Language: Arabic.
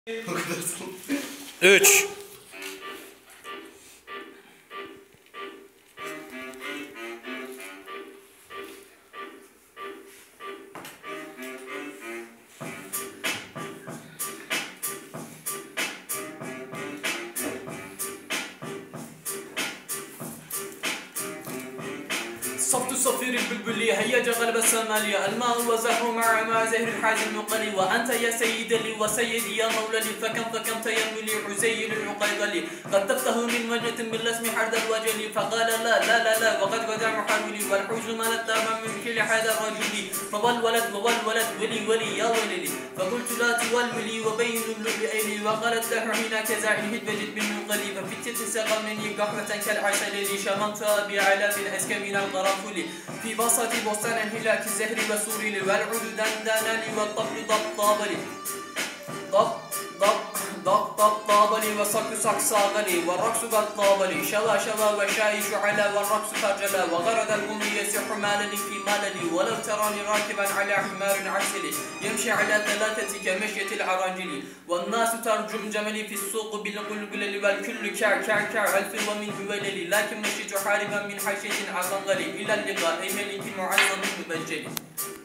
3 صفت صفير البلبلي هيج غلب السمالية الماء وزهر مع زهر الحازم المقلي وأنت يا سيد لي وسيدي يا مولى لي فكم تيملي عزيل العقيبلي قد تفته من وجنة بالاسم حرد الوجل فقال لا وقد غدا محاولي والحوز مالت من كل حذا رجلي فوالولد ولي يا ولي فقلت لا تولولي وبين اللؤلؤين وقالت له هناك زاعل هدبجت بالمنقلي ففتت سقى مني قحمة كالعسل لي شممت بعلاف الأسكى من الغرام في بسط بستان الهلاك الزهر وسوري والعود دندانالي والطفل ضبطابلي ضبطابلي وصك صاغلي والرقص بطابلي شوى وشاي شعلا والرقص فجلا وغرد الغم يسح مالني في مالني ولو تراني راكبا على حمار عسلي يمشي على ثلاثة كمشية العراجل والناس ترجم جملي في السوق بالقلقل والكل كع ألف ومن هويللي لكن مشيت حاربا من حاشية عقنغلي إلى اللقاء أي ملك معظم مبجلي.